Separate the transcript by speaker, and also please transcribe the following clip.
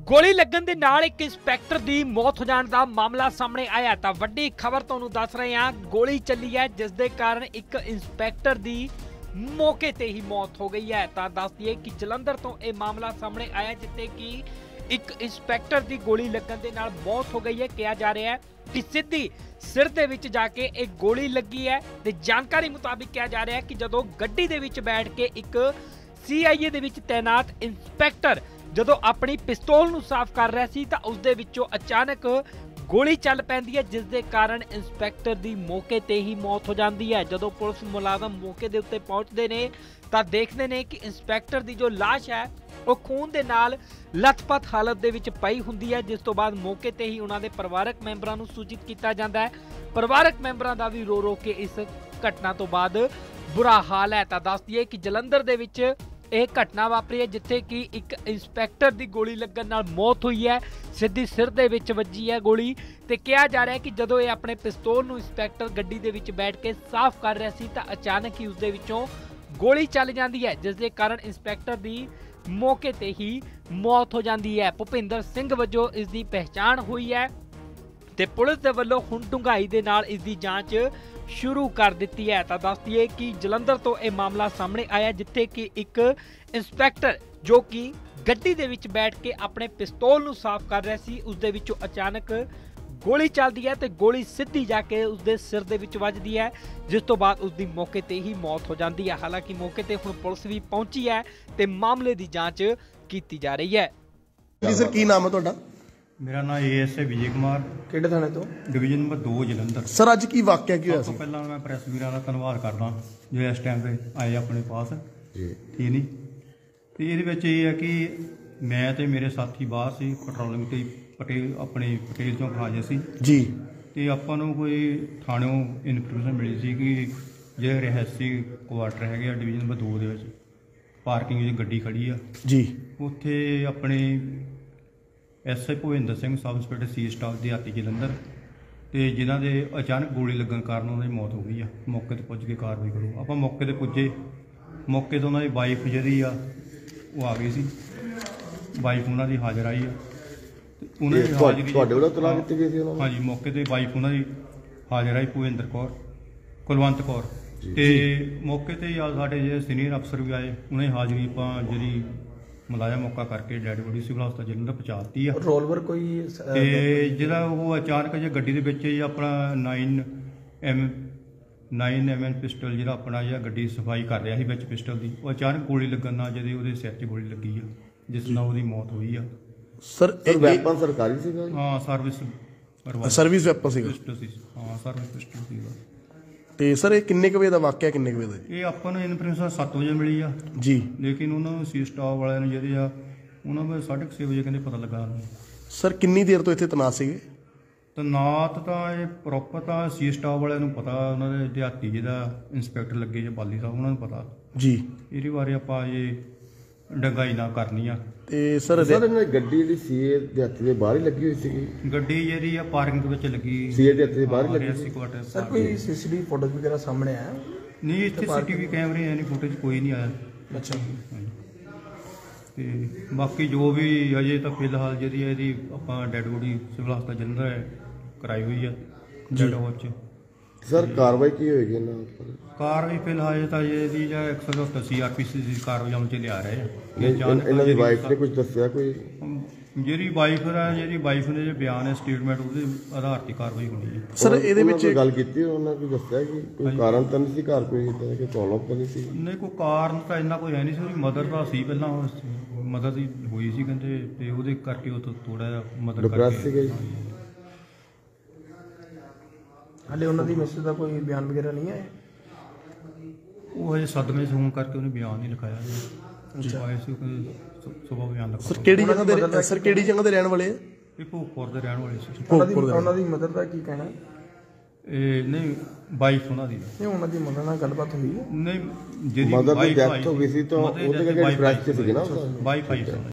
Speaker 1: ਗੋਲੀ ਲੱਗਣ ਦੇ ਨਾਲ ਇੱਕ ਇੰਸਪੈਕਟਰ ਦੀ ਮੌਤ ਹੋ ਜਾਣ ਦਾ ਮਾਮਲਾ ਸਾਹਮਣੇ ਆਇਆ ਤਾਂ ਵੱਡੀ ਖਬਰ ਤੁਹਾਨੂੰ ਦੱਸ ਰਹੇ ਹਾਂ। ਗੋਲੀ ਚੱਲੀ ਹੈ ਜਿਸ ਦੇ ਕਾਰਨ ਇੱਕ ਇੰਸਪੈਕਟਰ ਦੀ ਮੌਕੇ ਤੇ ਹੀ ਮੌਤ ਹੋ ਗਈ ਹੈ। ਤਾਂ ਦੱਸ ਦਈਏ ਕਿ ਜਲੰਧਰ ਤੋਂ ਇਹ ਮਾਮਲਾ ਸਾਹਮਣੇ ਆਇਆ ਜਿੱਥੇ ਕਿ ਇੱਕ ਇੰਸਪੈਕਟਰ ਦੀ ਗੋਲੀ ਲੱਗਣ ਦੇ ਨਾਲ ਮੌਤ ਹੋ ਗਈ ਹੈ। ਕਿਹਾ ਜਾ ਰਿਹਾ ਹੈ ਕਿ ਸਿੱਧੀ ਸਿਰ ਦੇ ਵਿੱਚ ਜਾ ਕੇ ਇਹ ਗੋਲੀ ਲੱਗੀ ਹੈ ਤੇ ਜਾਣਕਾਰੀ ਮੁਤਾਬਿਕ ਕਿਹਾ ਜਾ ਰਿਹਾ ਹੈ ਕਿ ਜਦੋਂ ਗੱਡੀ ਦੇ ਵਿੱਚ ਬੈਠ ਕੇ ਇੱਕ CIA ਦੇ ਵਿੱਚ ਤੈਨਾਤ ਇੰਸਪੈਕਟਰ ਜਦੋਂ ਆਪਣੀ ਪਿਸਤੌਲ ਨੂੰ ਸਾਫ਼ ਕਰ ਰਿਹਾ ਸੀ ਤਾਂ ਉਸ ਦੇ ਵਿੱਚੋਂ ਅਚਾਨਕ ਗੋਲੀ ਚੱਲ ਪੈਂਦੀ ਹੈ ਜਿਸ ਦੇ ਕਾਰਨ ਇੰਸਪੈਕਟਰ ਦੀ ਮੌਕੇ ਤੇ ਹੀ ਮੌਤ ਹੋ ਜਾਂਦੀ ਹੈ। ਜਦੋਂ ਪੁਲਿਸ ਮੁਲਾਜ਼ਮ ਮੌਕੇ ਦੇ ਉੱਤੇ ਪਹੁੰਚਦੇ ਨੇ ਤਾਂ ਦੇਖਦੇ ਨੇ ਕਿ ਇੰਸਪੈਕਟਰ ਦੀ ਜੋ ਲਾਸ਼ ਹੈ ਉਹ ਖੂਨ ਦੇ ਨਾਲ ਲੱਥਪੱਥ ਹਾਲਤ ਦੇ ਵਿੱਚ ਪਈ ਹੁੰਦੀ ਹੈ, ਜਿਸ ਤੋਂ ਬਾਅਦ ਮੌਕੇ ਤੇ ਹੀ ਉਹਨਾਂ ਦੇ ਪਰਿਵਾਰਕ ਮੈਂਬਰਾਂ ਨੂੰ ਸੂਚਿਤ ਕੀਤਾ ਜਾਂਦਾ ਹੈ। ਪਰਿਵਾਰਕ ਮੈਂਬਰਾਂ ਦਾ ਵੀ ਰੋ ਰੋ ਕੇ ਇਸ ਘਟਨਾ ਤੋਂ ਬਾਅਦ ਬੁਰਾ ਹਾਲ ਹੈ। ਤਾਂ ਦੱਸ ਦਈਏ ਕਿ ਜਲੰਧਰ ਦੇ ਵਿੱਚ ਇਹ ਘਟਨਾ ਵਾਪਰੀ ਹੈ ਜਿੱਥੇ ਕਿ ਇੱਕ ਇੰਸਪੈਕਟਰ ਦੀ ਗੋਲੀ ਲੱਗਣ ਨਾਲ ਮੌਤ ਹੋਈ ਹੈ, ਸਿੱਧੀ ਸਿਰ ਦੇ ਵਿੱਚ ਵੱਜੀ ਹੈ ਗੋਲੀ। ਤੇ ਕਿਹਾ ਜਾ ਰਿਹਾ ਹੈ ਕਿ ਜਦੋਂ ਇਹ ਆਪਣੇ ਪਿਸਤੌਲ ਨੂੰ ਇੰਸਪੈਕਟਰ ਗੱਡੀ ਦੇ ਵਿੱਚ ਬੈਠ ਕੇ ਸਾਫ਼ ਕਰ ਰਿਹਾ ਸੀ ਤਾਂ ਅਚਾਨਕ ਹੀ ਉਸ ਦੇ ਵਿੱਚੋਂ ਗੋਲੀ ਚੱਲ ਜਾਂਦੀ ਹੈ ਜਿਸ ਦੇ ਕਾਰਨ ਇੰਸਪੈਕਟਰ ਦੀ ਮੌਕੇ ਤੇ ਹੀ ਮੌਤ ਹੋ ਜਾਂਦੀ ਹੈ। ਭੁਪਿੰਦਰ ਸਿੰਘ ਵਜੋਂ ਇਸ ਦੀ ਪਹਿਚਾਣ ਹੋਈ ਹੈ ਤੇ ਪੁਲਿਸ ਦੇ ਵੱਲੋਂ ਹੁਣ ਡੂੰਘਾਈ ਦੇ ਨਾਲ ਇਸ ਦੀ ਜਾਂਚ ਸ਼ੁਰੂ ਕਰ ਦਿੱਤੀ ਹੈ। ਤਾਂ ਦੱਸ ਦਈਏ ਕਿ ਜਲੰਧਰ ਤੋਂ ਇਹ ਮਾਮਲਾ ਸਾਹਮਣੇ ਆਇਆ ਜਿੱਥੇ ਕਿ ਇੱਕ ਇੰਸਪੈਕਟਰ ਜੋ ਕਿ ਗੱਡੀ ਦੇ ਵਿੱਚ ਬੈਠ ਕੇ ਆਪਣੇ ਪਿਸਤੌਲ ਨੂੰ ਸਾਫ਼ ਕਰ ਰਿਹਾ ਸੀ ਉਸ ਦੇ ਵਿੱਚੋਂ ਅਚਾਨਕ ਗੋਲੀ ਚੱਲਦੀ ਹੈ ਤੇ ਗੋਲੀ ਸਿੱਧੀ ਜਾ ਕੇ ਉਸ ਦੇ ਸਿਰ ਦੇ ਵਿੱਚ ਵੱਜਦੀ ਹੈ ਜਿਸ ਤੋਂ ਬਾਅਦ ਉਸ ਦੀ ਮੌਕੇ ਤੇ ਹੀ ਮੌਤ ਹੋ ਜਾਂਦੀ ਹੈ। ਹਾਲਾਂਕਿ ਮੌਕੇ ਤੇ ਹੁਣ ਪੁਲਿਸ ਵੀ ਪਹੁੰਚੀ ਹੈ ਤੇ ਮਾਮਲੇ ਦੀ ਜਾਂਚ ਕੀਤੀ ਜਾ ਰਹੀ ਹੈ।
Speaker 2: ਜੀ ਸਰ, ਕੀ ਨਾਮ ਹੈ ਤੁਹਾਡਾ?
Speaker 3: मेरा नाम ASA विजय कुमार,
Speaker 2: ਕਿਹੜੇ ਥਾਣੇ ਤੋਂ?
Speaker 3: Division number 2 Jalandhar.
Speaker 2: ਸਰ ਅੱਜ ਕੀ ਵਾਕਿਆ ਕੀ ਹੋਇਆ
Speaker 3: सब तो
Speaker 2: ਸੀ?
Speaker 3: पहला मैं प्रैस वीर का धन्यवाद करदा जो इस टाइम पे आए अपने पास
Speaker 2: ਜੀ
Speaker 3: ठीक नहीं। तो ये है कि मैं तो मेरे साथी बाहर से पेट्रोलिंग ਤੇ पटेल अपने पटेल चौक हाजिर ਸੀ
Speaker 2: ਜੀ
Speaker 3: ਤੇ ਆਪਾਂ ਨੂੰ ਕੋਈ ਥਾਣਿਓਂ ਇਨਫੋਰਮੇਸ਼ਨ ਮਿਲੀ ਸੀ ਕਿ ਜਿਹੜੇ ਰਿਹਾਇਸ਼ੀ ਕੁਆਟਰ ਹੈਗੇ ਆ ਡਿਵੀਜ਼ਨ ਨੰਬਰ 2 ਦੇ ਵਿੱਚ ਪਾਰਕਿੰਗ ਵਿੱਚ ਗੱਡੀ ਖੜੀ ਆ
Speaker 2: ਜੀ
Speaker 3: ਉੱਥੇ ਆਪਣੇ SI Bhupinder Singh sub inspector C staff ਦਿਹਾਤੀ ਜਲੰਧਰ ਤੇ ਜਿਨ੍ਹਾਂ ਦੇ ਅਚਾਨਕ ਗੋਲੀ ਲੱਗਣ ਕਾਰਨ ਉਹਨਾਂ ਦੀ ਮੌਤ ਹੋ ਗਈ ਆ। ਮੌਕੇ ਤੇ ਪੁੱਜ ਕੇ ਕਾਰਵਾਈ ਕਰੋ। ਆਪਾਂ ਮੌਕੇ ਤੇ ਪੁੱਜੇ, ਮੌਕੇ ਤੋਂ ਉਹਨਾਂ ਦੀ ਵਾਈਫ ਜਿਹੜੀ ਆ ਉਹ ਆ ਗਈ ਸੀ, ਵਾਈਫ ਉਹਨਾਂ ਦੀ ਹਾਜ਼ਰ ਆਈ ਆ ਤੇ ਉਹਨਾਂ ਦੀ ਹਾਜ਼ਰੀ
Speaker 2: ਤੁਹਾਡੇ ਵੱਲੋਂ ਤਲਾਕ ਕੀਤੀ ਗਈ ਸੀ ਉਹਨਾਂ ਨੂੰ?
Speaker 3: ਹਾਂਜੀ, ਮੌਕੇ ਤੇ ਵਾਈਫ ਉਹਨਾਂ ਦੀ ਹਾਜ਼ਰ ਆਈ ਭੁਪਿੰਦਰ ਕੌਰ, ਕੁਲਵੰਤ ਕੌਰ ਤੇ ਮੌਕੇ ਤੇ ਆ ਸਾਡੇ ਜਿਹੜੇ ਸੀਨੀਅਰ ਅਫਸਰ ਵੀ ਆਏ ਉਹਨਾਂ ਦੀ ਹਾਜ਼ਰੀ ਆਪਾਂ ਜਿਹੜੀ ਮੁਲਾਜ਼ਮ ਮੌਕਾ ਕਰਕੇ ਡੈਡ ਬੋਡੀ ਸਿਵਲ ਹਸਪਤਾਲ ਜਲੰਧਰ ਪਹੁੰਚਾਤੀ ਆ।
Speaker 2: ਰੋਲਵਰ ਕੋਈ
Speaker 3: ਤੇ ਜਿਹੜਾ ਉਹ ਅਚਾਨਕ ਜੇ ਗੱਡੀ ਦੇ ਵਿੱਚ ਹੀ ਆਪਣਾ 9mm ਪਿਸਟਲ ਜਿਹੜਾ ਆਪਣਾ ਜਿਹੜਾ ਗੱਡੀ ਸਫਾਈ ਕਰ ਰਿਹਾ ਸੀ ਵਿੱਚ ਪਿਸਟਲ ਦੀ, ਉਹ ਅਚਾਨਕ ਗੋਲੀ ਲੱਗਣ ਨਾਲ ਜਿਹਦੇ ਉਹਦੇ ਸਿਰ 'ਚ ਗੋਲੀ ਲੱਗੀ ਆ ਜਿਸ ਨਾਲ ਉਹਦੀ ਮੌਤ ਹੋਈ ਆ।
Speaker 2: ਸਰ ਇਹ ਵੈਪਨ ਸਰਕਾਰੀ ਸੀਗਾ?
Speaker 3: ਹਾਂ,
Speaker 2: ਸਰਵਿਸ ਵੈਪਨ ਸੀਗਾ।
Speaker 3: ਪਿਸਟਲ ਸੀ, ਹਾਂ ਸਰਵਿਸ ਪਿਸਟਲ ਸੀਗਾ।
Speaker 2: ਤੇ ਸਰ ਇਹ ਕਿੰਨੇ ਕੁ ਵਜੇ ਦਾ ਵਾਕਿਆ, ਕਿੰਨੇ ਕੁ ਵਜੇ ਦਾ ਜੀ?
Speaker 3: ਇਹ ਆਪਾਂ ਨੂੰ ਇਨਫੋਰਮੇਸ਼ਨ 7 ਵਜੇ ਮਿਲੀ ਆ
Speaker 2: ਜੀ,
Speaker 3: ਲੇਕਿਨ ਉਹਨਾਂ ਨੂੰ C ਸਟਾਫ ਵਾਲਿਆਂ ਨੂੰ ਜਿਹੜੇ ਆ ਉਹਨਾਂ ਨੂੰ 6:30 ਵਜੇ ਕਹਿੰਦੇ ਪਤਾ ਲੱਗਾ।
Speaker 2: ਸਰ ਕਿੰਨੀ ਦੇਰ ਤੋਂ ਇੱਥੇ ਤੈਨਾਤ ਸੀਗੇ?
Speaker 3: ਤੈਨਾਤ ਤਾਂ ਇਹ ਪ੍ਰੋਪਰ ਤਾਂ C ਸਟਾਫ ਵਾਲਿਆਂ ਨੂੰ ਪਤਾ, ਉਹਨਾਂ ਦੇ ਦਿਹਾਤੀ ਜਿਹਦਾ ਇੰਸਪੈਕਟਰ ਲੱਗੇ ਜਾਂ ਬਾਲੀ ਸਾਹਿਬ ਉਹਨਾਂ ਨੂੰ ਪਤਾ
Speaker 2: ਜੀ।
Speaker 3: ਇਹਦੇ ਬਾਰੇ ਆਪਾਂ ਇਹ ਡੰਗਾਈ ਨਾ ਕਰਨੀ ਆ।
Speaker 2: ਤੇ ਸਰ
Speaker 4: ਇਹਨਾਂ ਗੱਡੀ ਜਿਹੜੀ ਸੀਏ ਦੇ ਹੱਥ ਦੇ ਬਾਹਰ ਹੀ ਲੱਗੀ ਹੋਈ ਸੀਗੀ?
Speaker 3: ਗੱਡੀ ਜਿਹੜੀ ਆ ਪਾਰਕਿੰਗ ਦੇ ਵਿੱਚ ਲੱਗੀ,
Speaker 4: ਸੀਏ ਦੇ ਹੱਥ ਦੇ ਬਾਹਰ ਹੀ ਲੱਗੀ
Speaker 3: ਸੀ ਕੁਆਟਰ।
Speaker 2: ਸਰ ਕੋਈ CCTV ਫੋਟੋ ਵਗੈਰਾ ਸਾਹਮਣੇ ਆਇਆ?
Speaker 3: ਨਹੀਂ, ਇੱਥੇ CCTV ਕੈਮਰੇ ਐ ਨਹੀਂ, ਫੁਟੇਜ ਕੋਈ ਨਹੀਂ ਆਇਆ।
Speaker 2: ਅੱਛਾ।
Speaker 3: ਤੇ ਬਾਕੀ ਜੋ ਵੀ ਅਜੇ ਤਾਂ ਫਿਲਹਾਲ ਜਿਹੜੀ ਇਹਦੀ ਆਪਾਂ ਡੈਡ ਬੋਡੀ ਸਿਵਲ ਹਸਪਤਾਲ ਜਲੰਧਰ ਕਰਾਈ ਹੋਈ ਆ ਡੈਡ ਹਾਊਸ 'ਚ।
Speaker 4: ਸਰ ਕਾਰਵਾਈ ਕੀ ਹੋਏਗੀ ਇਹਨਾਂ ਉੱਪਰ?
Speaker 3: ਕਾਰਵਾਈ ਫਿਲਹਾਲ ਤਾਂ ਇਹਦੀ ਜਾਂ 170 CRPC ਦੀ ਕਾਰਵਾਈ ਅਮਲ 'ਚ ਲਿਆ ਰਹੇ ਆ।
Speaker 4: ਇਹਨਾਂ ਦੀ ਵਾਈਫ ਨੇ ਕੁਝ ਦੱਸਿਆ ਕੋਈ?
Speaker 3: ਜਿਹੜੀ ਵਾਈਫ ਨੇ ਜੇ ਬਿਆਨ ਹੈ ਸਟੇਟਮੈਂਟ ਉਹਦੇ ਆਧਾਰ ਤੇ ਕਾਰਵਾਈ ਹੋਣੀ ਹੈ।
Speaker 4: ਸਰ ਇਹਦੇ ਵਿੱਚ ਗੱਲ ਕੀਤੀ ਉਹਨਾਂ ਨੇ ਦੱਸਿਆ ਕਿ ਕੋਈ ਕਾਰਨ ਤਾਂ ਨਹੀਂ ਸੀ ਘਰ, ਕੋਈ ਇਦਾਂ ਕਿ ਪ੍ਰੋਬਲਮ ਤਾਂ ਨਹੀਂ ਸੀ?
Speaker 3: ਨਹੀਂ, ਕੋਈ ਕਾਰਨ ਤਾਂ ਇੰਨਾ ਕੋਈ ਹੈ ਨਹੀਂ ਸੀ। ਉਹਦੀ ਮਦਰ ਦਾ ਸੀ ਪਹਿਲਾਂ, ਮਦਰ ਦੀ ਹੋਈ ਸੀ ਕਹਿੰਦੇ ਤੇ ਉਹਦੇ ਕਰਕੇ ਉਹ ਥੋੜਾ ਜਿਹਾ ਮਦਰ ਕਰਕੇ।
Speaker 2: ਹਾਲੇ ਉਹਨਾਂ ਦੀ ਮੈਸੇਜ ਦਾ ਕੋਈ ਬਿਆਨ ਵਗੈਰਾ ਨਹੀਂ ਆਇਆ?
Speaker 3: ਉਹ ਹਜੇ ਸਦਮੇ 'ਚ ਹੋਣ ਕਰਕੇ ਉਹਨੇ ਬਿਆਨ ਨਹੀਂ ਲਿਖਾਇਆ ਜੀ। ਆਏ ਸੀ ਸੁਬਾਹ ਬਿਆਨ ਲਿਖਾਇਆ।
Speaker 2: ਸਰ ਕਿਹੜੀ ਜਗ੍ਹਾ ਦੇ ਰਹਿਣ ਵਾਲੇ ਆ?
Speaker 3: ਇਹ ਭੋਗਪੁਰ ਦੇ ਰਹਿਣ ਵਾਲੇ ਸੀ।
Speaker 2: ਉਹਨਾਂ ਦੀ ਮਦਰ ਦਾ ਕੀ ਕਹਿਣਾ?
Speaker 3: ਇਹ ਨਹੀਂ, ਵਾਈਫ ਉਹਨਾਂ ਦੀ
Speaker 2: ਨਹੀਂ, ਉਹਨਾਂ ਦੀ ਮਦਰ ਨਾਲ ਗੱਲਬਾਤ ਹੋਈ ਹੈ?
Speaker 3: ਨਹੀਂ, ਜਿਹੜੀ
Speaker 4: ਮਦਰ ਦੀ
Speaker 3: ਵਾਈਫ
Speaker 4: ਡੈਥ ਹੋ ਗਈ ਸੀ ਤਾਂ ਉਹਦੇ ਕਰਕੇ ਫਰੈਸ਼ ਸੀਗੇ ਨਾ
Speaker 3: ਵਾਈਫ ਆਈ ਸੀ।